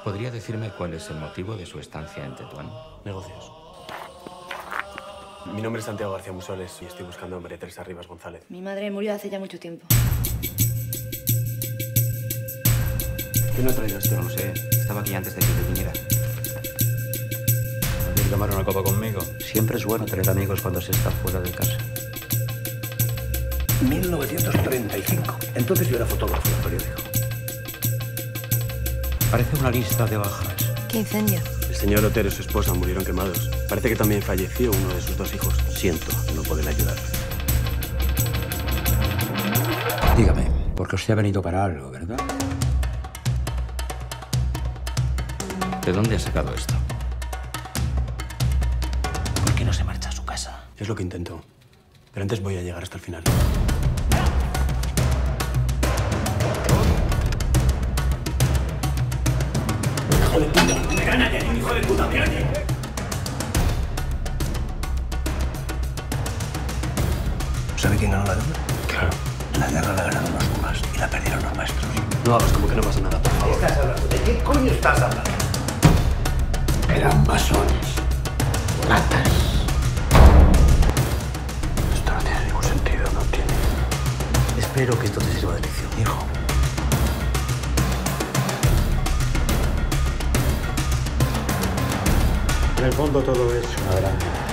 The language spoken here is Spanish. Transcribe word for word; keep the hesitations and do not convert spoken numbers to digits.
¿Podría decirme cuál es el motivo de su estancia en Tetuán? Negocios. Mi nombre es Santiago García Musoles y estoy buscando a María Teresa Rivas González. Mi madre murió hace ya mucho tiempo. ¿Quién ha traído esto? No lo sé. Estaba aquí antes de que yo viniera. ¿Quieres tomar una copa conmigo? Siempre es bueno tener amigos cuando se está fuera de casa. mil novecientos treinta y cinco. Entonces yo era fotógrafo del periódico. Parece una lista de bajas. ¿Qué incendio? El señor Otero y su esposa murieron quemados. Parece que también falleció uno de sus dos hijos. Siento no poder ayudar. Dígame, porque usted ha venido para algo, ¿verdad? ¿De dónde ha sacado esto? ¿Por qué no se marcha a su casa? Es lo que intento. Pero antes voy a llegar hasta el final. ¡Hijo de puta! ¡Me gana ya! ¡Hijo de puta! ¡Me gana! ¿Sabe quién ganó la guerra? Claro. La guerra la ganaron los demás y la perdieron los maestros. No hagas como que no pasa nada, por favor. ¿Qué estás hablando? ¿De qué coño estás hablando? Eran masones. Ratas. Esto no tiene ningún sentido, no tiene. Espero que esto te sirva de lección, hijo. En el fondo todo es una gran